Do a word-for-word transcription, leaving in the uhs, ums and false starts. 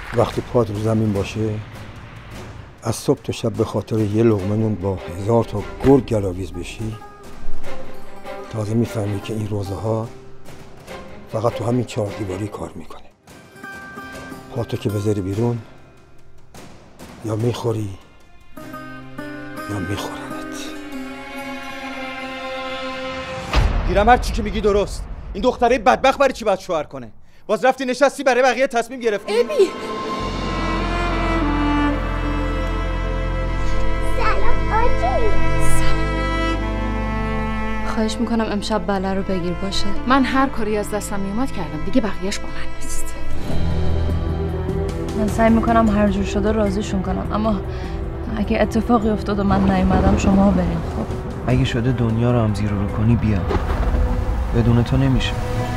وقتی پات رو زمین باشه از صبح تا شب به خاطر یه لقمه نون با هزار تا گرگ گلاویز بشی، تازه میفهمی که این روزه ها فقط تو همین چهار دیواری کار میکنه. پاتو که بذاری بیرون یا میخوری یا میخورنت. گیرم هر چی که میگی درست. این دختره بدبخت برای چی باید شوهر کنه؟ باز رفتی نشستی برای بقیه تصمیم گرفتی؟ ابی سلام آجی. خواهش میکنم امشب بله رو بگیر باشه. من هر کاری از دستم میومد کردم دیگه، بقیهش با من نیست. من سعی میکنم هر جور شده راضیشون کنم، اما اگه اتفاقی افتاد و من نیومدم شما برین. خب اگه شده دنیا رو هم زیر رو کنی بیا، بدون تو نمیشه.